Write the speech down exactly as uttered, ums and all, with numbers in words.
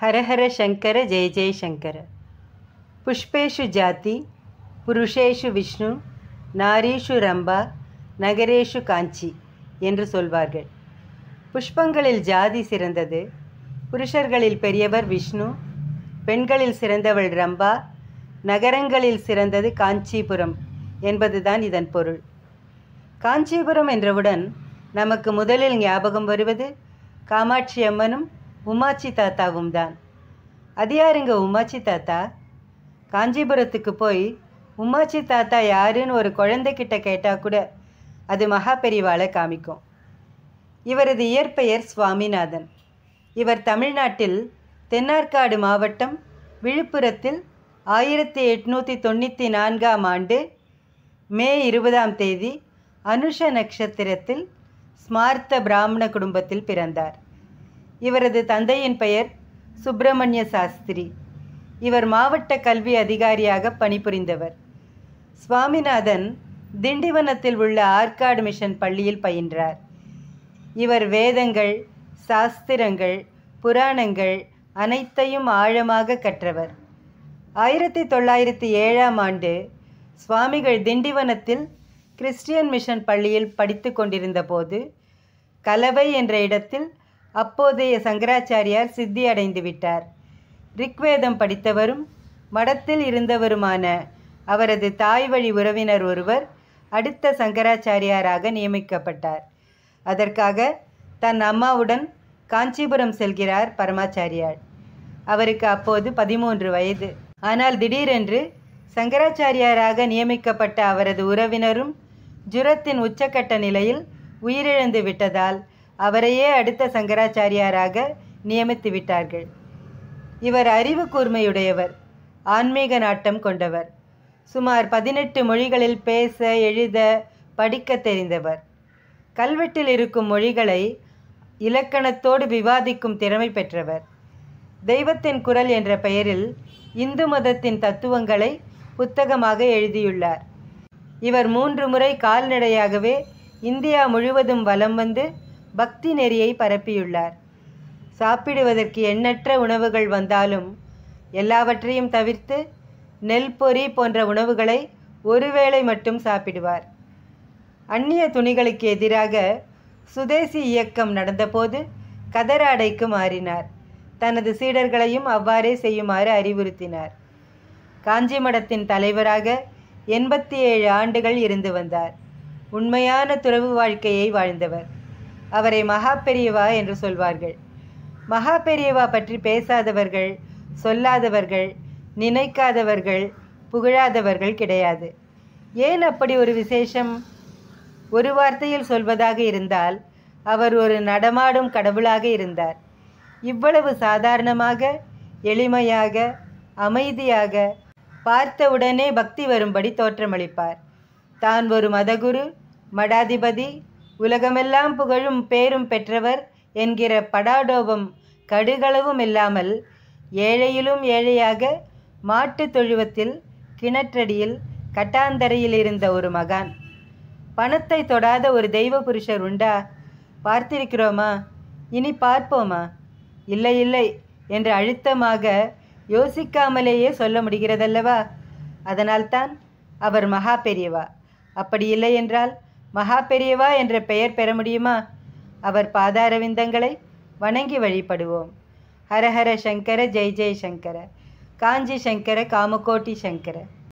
हर हर शंकर जय जय शंकर. पुष्पेषु जाति पुरुषेषु விஷ்ணு நாரீஷு ரம்பா நகரேஷு காஞ்சி என்று சொல்வார்கள். புஷ்பங்களில் ஜாதி சிறந்தது, புருஷர்களில் பெரியவர் விஷ்ணு, பெண்களில் சிறந்தவள் ரம்பா, நகரங்களில் சிறந்தது காஞ்சிபுரம் என்பதுதான் இதன் பொருள். காஞ்சிபுரம் என்றவுடன் நமக்கு முதலில் ஞாபகம் வருவது காமாட்சி அம்மனும் உமாச்சி தாத்தாவும் தான். அது யாருங்க உமாச்சி தாத்தா? காஞ்சிபுரத்துக்கு போய் உமாச்சி தாத்தா யாருன்னு ஒரு குழந்தைக்கிட்ட கேட்டால் கூட அது மகா பெரிவாளை காமிக்கும். இவரது இயற்பெயர் சுவாமிநாதன். இவர் தமிழ்நாட்டில் தென்னார்காடு மாவட்டம் விழுப்புரத்தில் ஆயிரத்தி எட்நூற்றி தொண்ணூற்றி நான்காம் ஆண்டு மே இருபதாம் தேதி அனுஷ நட்சத்திரத்தில் ஸ்மார்த்த பிராமண குடும்பத்தில் பிறந்தார். இவரது தந்தையின் பெயர் சுப்பிரமணிய சாஸ்திரி. இவர் மாவட்ட கல்வி அதிகாரியாக பணிபுரிந்தவர். சுவாமிநாதன் திண்டிவனத்தில் உள்ள ஆற்காடு மிஷன் பள்ளியில் பயின்றார். இவர் வேதங்கள், சாஸ்திரங்கள், புராணங்கள் அனைத்தையும் ஆழமாக கற்றவர். ஆயிரத்தி தொள்ளாயிரத்தி ஏழாம் ஆண்டு சுவாமிகள் திண்டிவனத்தில் கிறிஸ்டியன் மிஷன் பள்ளியில் படித்து கொண்டிருந்த போது கலவை என்ற இடத்தில் அப்போதைய சங்கராச்சாரியார் சித்தி அடைந்து விட்டார். ரிக்வேதம் படித்தவரும் மடத்தில் இருந்தவருமான அவரது தாய் வழி உறவினர் ஒருவர் அடுத்த சங்கராச்சாரியாராக நியமிக்கப்பட்டார். அதற்காக தன் அம்மாவுடன் காஞ்சிபுரம் செல்கிறார் பரமாச்சாரியார். அவருக்கு அப்போது பதிமூன்று வயது. ஆனால் திடீரென்று சங்கராச்சாரியாராக நியமிக்கப்பட்ட அவரது உறவினரும் ஜுரத்தின் உச்சக்கட்ட நிலையில் உயிரிழந்து விட்டதால் அவரையே அடுத்த சங்கராச்சாரியாராக நியமித்து விட்டார்கள். இவர் அறிவு கூர்மையுடையவர், ஆன்மீக நாட்டம் கொண்டவர். சுமார் பதினெட்டு மொழிகளில் பேச, எழுத, படிக்க தெரிந்தவர். கல்வெட்டில் இருக்கும் மொழிகளை இலக்கணத்தோடு விவாதிக்கும் திறமை பெற்றவர். தெய்வத்தின் குரல் என்ற பெயரில் இந்து மதத்தின் தத்துவங்களை புத்தகமாக எழுதியுள்ளார். இவர் மூன்று முறை கால்நடையாகவே இந்தியா முழுவதும் வலம் வந்து பக்தி நெறியை பரப்பியுள்ளார். சாப்பிடுவதற்கு எண்ணற்ற உணவுகள் வந்தாலும் எல்லாவற்றையும் தவிர்த்து நெல் பொரி போன்ற உணவுகளை ஒருவேளை மட்டும் சாப்பிடுவார். அந்நிய துணிகளுக்கு எதிராக சுதேசி இயக்கம் நடந்தபோது கதராடைக்கு மாறினார். தனது சீடர்களையும் அவ்வாறே செய்யுமாறு அறிவுறுத்தினார். காஞ்சி மடத்தின் தலைவராக எண்பத்தி ஏழு ஆண்டுகள் இருந்து வந்தார். உண்மையான துறவு வாழ்க்கையை வாழ்ந்தவர். அவரை மகா பெரியவா என்று சொல்வார்கள். மகா பெரியவா பற்றி பேசாதவர்கள், சொல்லாதவர்கள், நினைக்காதவர்கள், புகழாதவர்கள் கிடையாது. ஏன் அப்படி ஒரு விசேஷம்? ஒரு வார்த்தையில் சொல்வதாக இருந்தால் அவர் ஒரு நடமாடும் கடவுளாக இருந்தார். இவ்வளவு சாதாரணமாக, எளிமையாக, அமைதியாக, பார்த்தவுடனே பக்தி வரும்படி தோற்றமளிப்பார். தான் ஒரு மதகுரு, மடாதிபதி, உலகமெல்லாம் புகழும் பேரும் பெற்றவர் என்கிற படாடோபம் கடுகளவும் இல்லாமல் ஏழையிலும் ஏழையாக மாட்டு தொழுவத்தில் கிணற்றடியில் கட்டாந்தரையில் இருந்த ஒரு மகான். பணத்தை தொடாத ஒரு தெய்வ புருஷர் உண்டா? பார்த்திருக்கிறோமா? இனி பார்ப்போமா? இல்லை இல்லை என்று அழுத்தமாக யோசிக்காமலேயே சொல்ல முடிகிறதல்லவா? அதனால்தான் அவர் மகா பெரியவா. அப்படி இல்லை என்றால் மகா பெரியவா என்ற பெயர் பெற முடியுமா? அவர் பாதாரவிந்தங்களை வணங்கி வழிபடுவோம். ஹரஹர சங்கர ஜெய் ஜெய் சங்கர. காஞ்சி சங்கர காமகோட்டி சங்கர.